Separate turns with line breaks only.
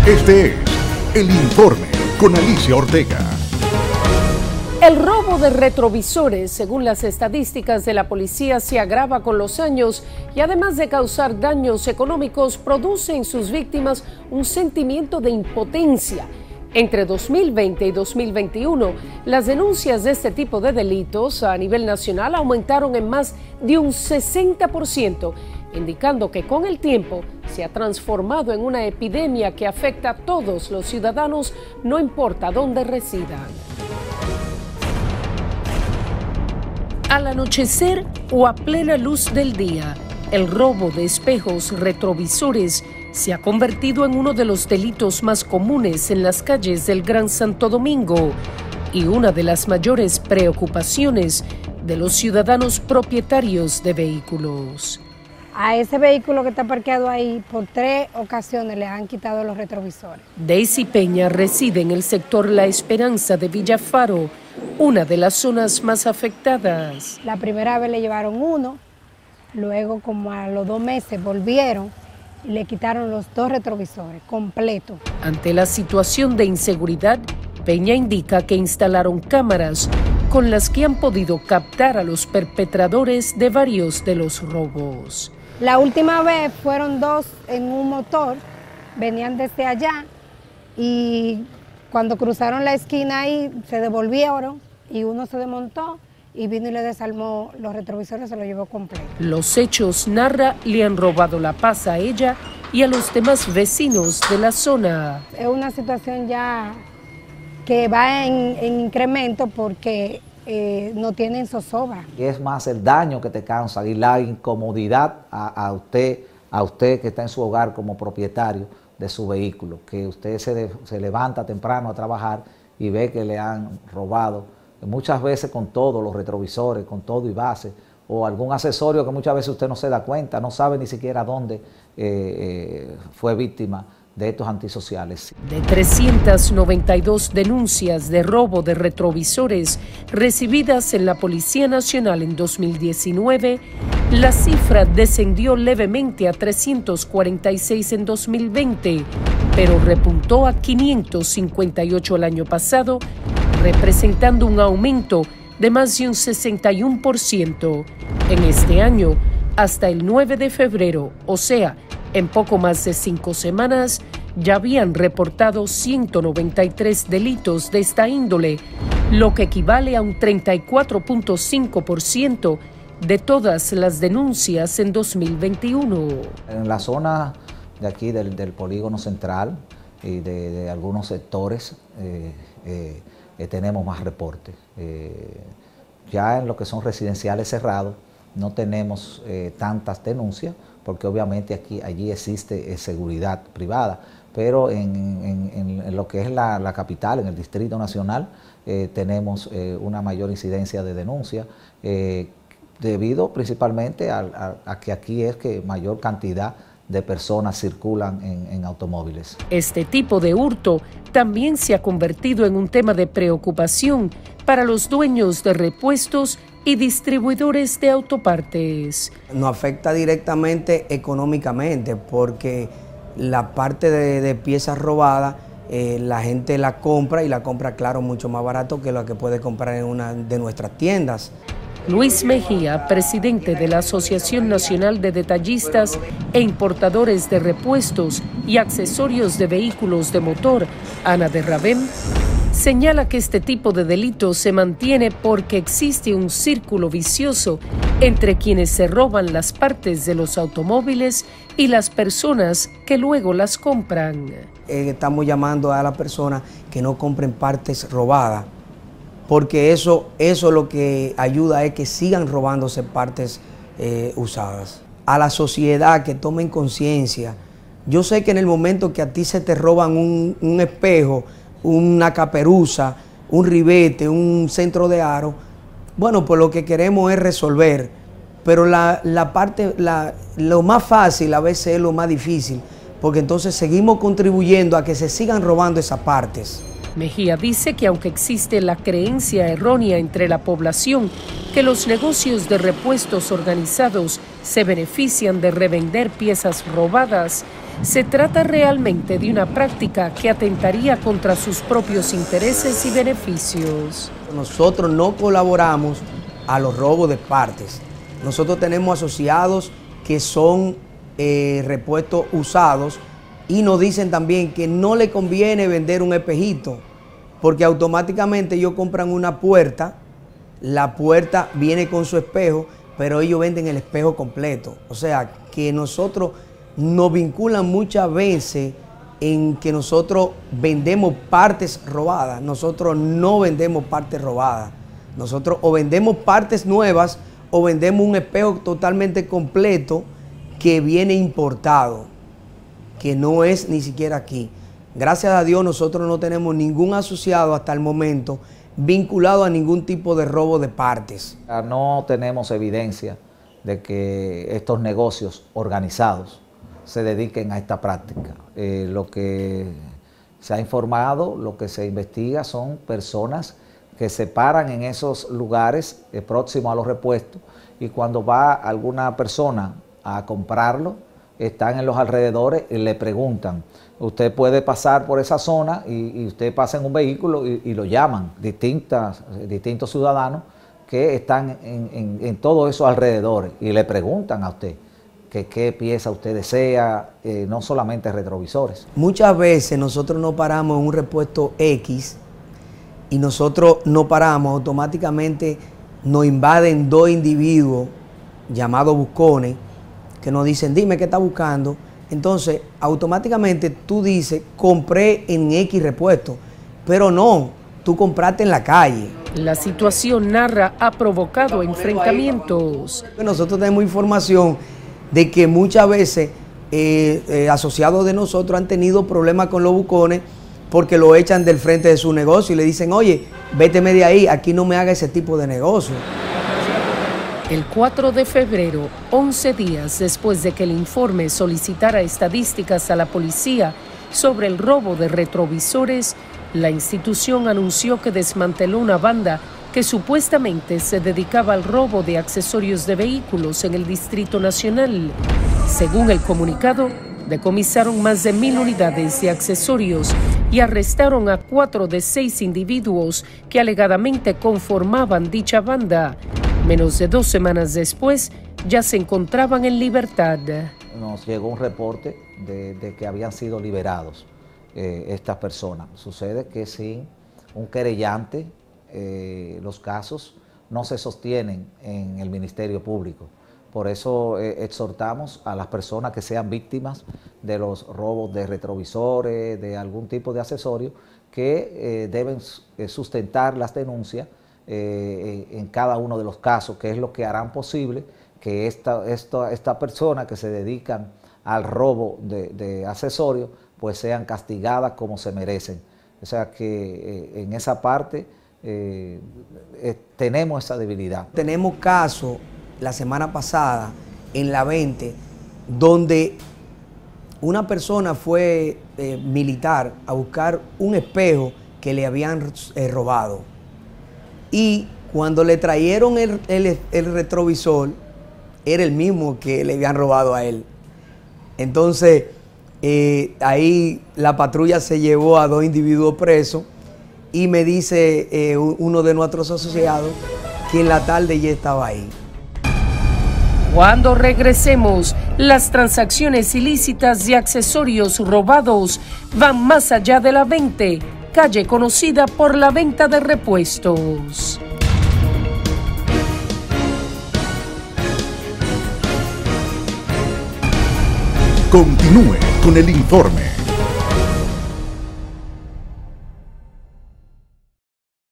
Este es El Informe con Alicia Ortega.
El robo de retrovisores, según las estadísticas de la policía, se agrava con los años y además de causar daños económicos, produce en sus víctimas un sentimiento de impotencia. Entre 2020 y 2021, las denuncias de este tipo de delitos a nivel nacional aumentaron en más de un 60%, indicando que con el tiempo se ha transformado en una epidemia que afecta a todos los ciudadanos, no importa dónde residan. Al anochecer o a plena luz del día, el robo de espejos retrovisores se ha convertido en uno de los delitos más comunes en las calles del Gran Santo Domingo y una de las mayores preocupaciones de los ciudadanos propietarios de vehículos.
A ese vehículo que está parqueado ahí, por 3 ocasiones le han quitado los retrovisores.
Daisy Peña reside en el sector La Esperanza de Villafaro, una de las zonas más afectadas.
La primera vez le llevaron uno, luego como a los 2 meses volvieron y le quitaron los 2 retrovisores completos.
Ante la situación de inseguridad, Peña indica que instalaron cámaras con las que han podido captar a los perpetradores de varios de los robos.
La última vez fueron 2 en un motor, venían desde allá y cuando cruzaron la esquina ahí se devolvieron y uno se desmontó y vino y le desarmó los retrovisores, se lo llevó completo. Los
hechos, narra, le han robado la paz a ella y a los demás vecinos de la zona.
Es una situación ya que va en incremento porque no tienen zozobra.
Y es más el daño que te causa y la incomodidad a usted que está en su hogar como propietario de su vehículo, que usted se levanta temprano a trabajar y ve que le han robado, muchas veces con todos los retrovisores, con todo y base, o algún accesorio que muchas veces usted no se da cuenta, no sabe ni siquiera dónde fue víctima de estos antisociales.
De 392 denuncias de robo de retrovisores recibidas en la Policía Nacional en 2019, la cifra descendió levemente a 346 en 2020, pero repuntó a 558 el año pasado, representando un aumento de más de un 61%. En este año, hasta el 9 de febrero, o sea, en poco más de 5 semanas, ya habían reportado 193 delitos de esta índole, lo que equivale a un 34.5% de todas las denuncias en 2021.
En la zona de aquí del polígono central y de algunos sectores tenemos más reportes. Ya en lo que son residenciales cerrados no tenemos tantas denuncias, porque obviamente allí existe seguridad privada, pero en lo que es la capital, en el Distrito Nacional, tenemos una mayor incidencia de denuncias, debido principalmente a que aquí es que mayor cantidad de personas circulan en automóviles.
Este tipo de hurto también se ha convertido en un tema de preocupación para los dueños de repuestos y distribuidores de autopartes.
Nos afecta directamente económicamente porque la parte de piezas robadas la gente la compra y la compra, claro, mucho más barato que lo que puede comprar en una de nuestras tiendas.
Luis Mejía, presidente de la Asociación Nacional de Detallistas e Importadores de Repuestos y Accesorios de Vehículos de Motor, Ana de Ravem, señala que este tipo de delito se mantiene porque existe un círculo vicioso entre quienes se roban las partes de los automóviles y las personas que luego las compran.
Estamos llamando a las personas que no compren partes robadas, porque eso lo que ayuda es que sigan robándose partes usadas. A la sociedad que tomen conciencia. Yo sé que en el momento que a ti se te roban un espejo, una caperuza, un ribete, un centro de aro, bueno, pues lo que queremos es resolver, pero lo más fácil a veces es lo más difícil, porque entonces seguimos contribuyendo a que se sigan robando esas partes.
Mejía dice que aunque existe la creencia errónea entre la población que los negocios de repuestos organizados se benefician de revender piezas robadas, ¿se trata realmente de una práctica que atentaría contra sus propios intereses y beneficios?
Nosotros no colaboramos a los robos de partes. Nosotros tenemos asociados que son repuestos usados y nos dicen también que no le conviene vender un espejito porque automáticamente ellos compran una puerta, la puerta viene con su espejo, pero ellos venden el espejo completo. O sea, que nosotros nos vinculan muchas veces en que nosotros vendemos partes robadas. Nosotros no vendemos partes robadas. Nosotros o vendemos partes nuevas o vendemos un espejo totalmente completo que viene importado, que no es ni siquiera aquí. Gracias a Dios nosotros no tenemos ningún asociado hasta el momento vinculado a ningún tipo de robo de partes.
No tenemos evidencia de que estos negocios organizados se dediquen a esta práctica. Lo que se ha informado, lo que se investiga son personas que se paran en esos lugares próximos a los repuestos y cuando va alguna persona a comprarlo, están en los alrededores y le preguntan, usted puede pasar por esa zona y usted pasa en un vehículo y lo llaman distintos ciudadanos que están en todos esos alrededores y le preguntan a usted que qué pieza usted desea, no solamente retrovisores.
Muchas veces nosotros no paramos en un repuesto X y nosotros no paramos, automáticamente nos invaden dos individuos llamados buscones que nos dicen, dime qué está buscando. Entonces, automáticamente tú dices, compré en X repuesto, pero no, tú compraste en la calle.
La situación, narra, ha provocado enfrentamientos.
Nosotros tenemos información de que muchas veces asociados de nosotros han tenido problemas con los bucones porque lo echan del frente de su negocio y le dicen, oye, véteme de ahí, aquí no me haga ese tipo de negocio.
El 4 de febrero, 11 días después de que el informe solicitara estadísticas a la policía sobre el robo de retrovisores, la institución anunció que desmanteló una banda que supuestamente se dedicaba al robo de accesorios de vehículos en el Distrito Nacional. Según el comunicado, decomisaron más de 1.000 unidades de accesorios y arrestaron a 4 de 6 individuos que alegadamente conformaban dicha banda. Menos de 2 semanas después, ya se encontraban en libertad.
Nos llegó un reporte de que habían sido liberados estas personas. Sucede que sin un querellante, los casos no se sostienen en el Ministerio Público. Por eso exhortamos a las personas que sean víctimas de los robos de retrovisores, de algún tipo de accesorio, que deben sustentar las denuncias en cada uno de los casos, que es lo que harán posible que esta persona que se dedican al robo de accesorios, pues sean castigadas como se merecen. O sea que en esa parte tenemos esa debilidad.
Tenemos casos la semana pasada en la 20, donde una persona fue militar a buscar un espejo que le habían robado. Y cuando le trajeron el retrovisor, era el mismo que le habían robado a él. Entonces, ahí la patrulla se llevó a 2 individuos presos y me dice uno de nuestros asociados que en la tarde ya estaba ahí.
Cuando regresemos, las transacciones ilícitas de accesorios robados van más allá de la 20, calle conocida por la venta de repuestos.
Continúe con el informe.